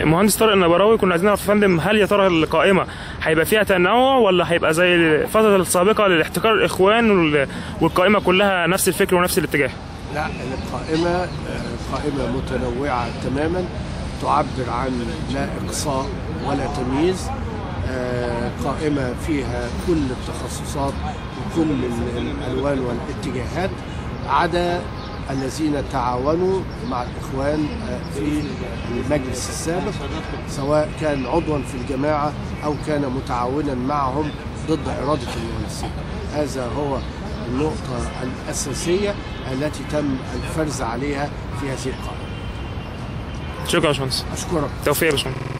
مهندس طارق النبراوي، كنا عايزين نعرف يا فندم هل يا ترى القائمه هيبقى فيها تنوع ولا هيبقى زي الفتره السابقه للاحتكار الاخوان والقائمه كلها نفس الفكر ونفس الاتجاه؟ لا، القائمه قائمه متنوعه تماما، تعبر عن لا اقصاء ولا تمييز. قائمه فيها كل التخصصات وكل الالوان والاتجاهات، عدا الذين تعاونوا مع الإخوان في المجلس السابق، سواء كان عضوا في الجماعة أو كان متعاونا معهم ضد إرادة المهندسين. هذا هو النقطة الأساسية التي تم الفرز عليها في هذه القائمة. شكرا يا باشمهندس. أشكرك. توفيق يا باشمهندس.